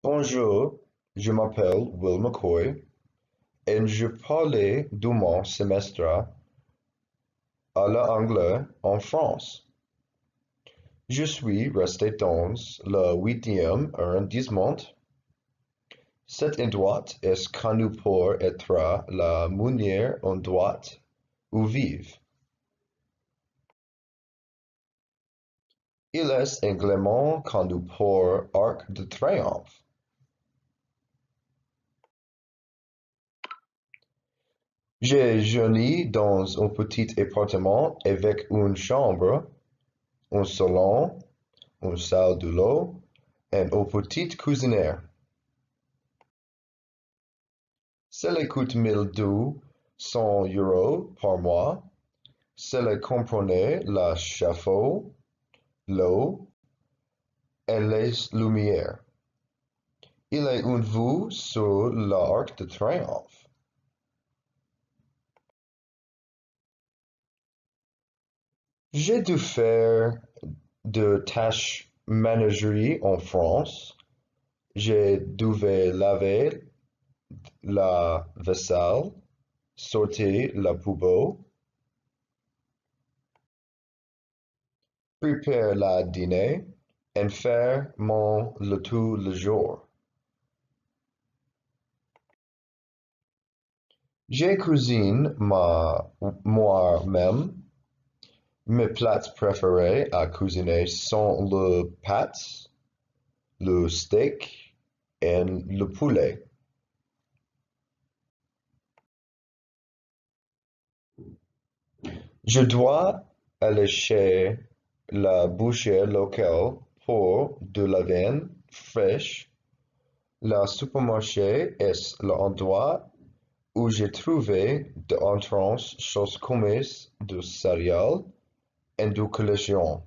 Bonjour, je m'appelle Will McCoy et je parlais de mon semestre à l'anglais en France. Je suis resté dans le 8e arrondissement. Cet endroit est connu pour être la meilleure endroit où vivre. Il est également connu pour Arc de Triomphe. J'ai journé dans un petit appartement avec une chambre, un salon, une salle de l'eau et une petite cuisinière. Cela coûte 1 200 € par mois. Cela comprenait la chauffe-eau, l'eau et les lumières. Il y a une vue sur l'Arc de Triomphe. J'ai dû faire de tâches ménagères en France. J'ai dû laver la vaisselle, sortir la poubelle, préparer le dîner et faire mon le tout le jour. Je cuisine moi-même. Mes plats préférés à cuisiner sont le pâtes, le steak et le poulet. Je dois aller chez la boucherie locale pour de la viande fraîche. Le supermarché est l'endroit où j'ai trouvé d'entrances choses communes de céréales et de collations.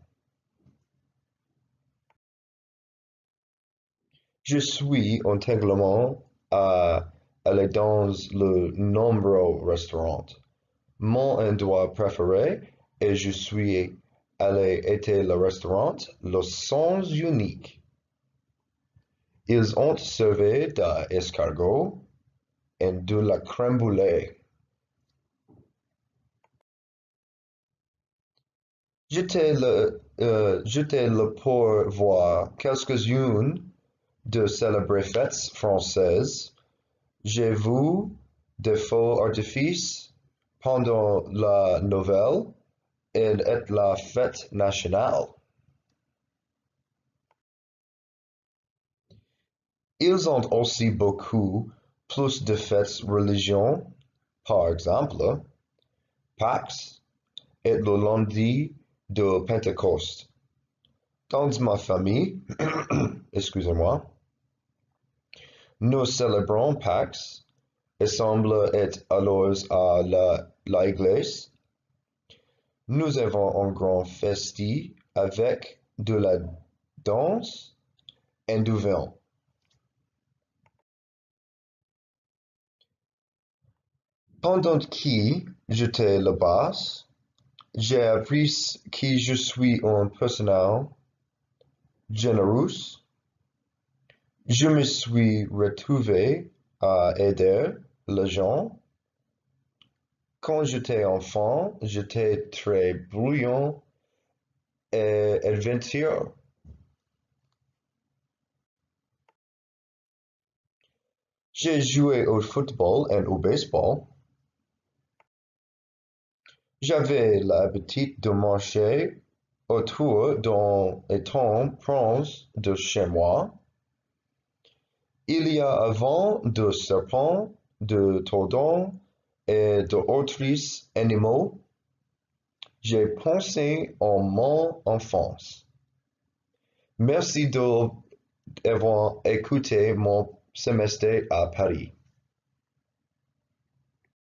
Je suis intégralement allé dans de nombreux restaurants. Mon endroit préféré et je suis allé était le restaurant Le Sens Unique. Ils ont servi des escargots et de la crème brûlée. J'étais là pour voir quelques-unes de célèbres fêtes françaises. J'ai vu des feux artifices pendant la Noël et la fête nationale. Ils ont aussi beaucoup plus de fêtes religieuses, par exemple, Pâques et le lundi de Pentecôte. Dans ma famille, excusez-moi, nous célébrons Pâques et semble être alors à l'église. Nous avons un grand festin avec de la danse et du vin. Pendant que j'étais là-bas, j'ai appris que je suis une personne généreuse. Je me suis retrouvé à aider les gens. Quand j'étais enfant, j'étais très brillant et aventureux. J'ai joué au football et au baseball. J'avais l'habitude de marcher autour d'un étang proche de chez moi. Il y a avant de serpents, de tordons et d'autres animaux. J'ai pensé en mon enfance. Merci d'avoir écouté mon semestre à Paris.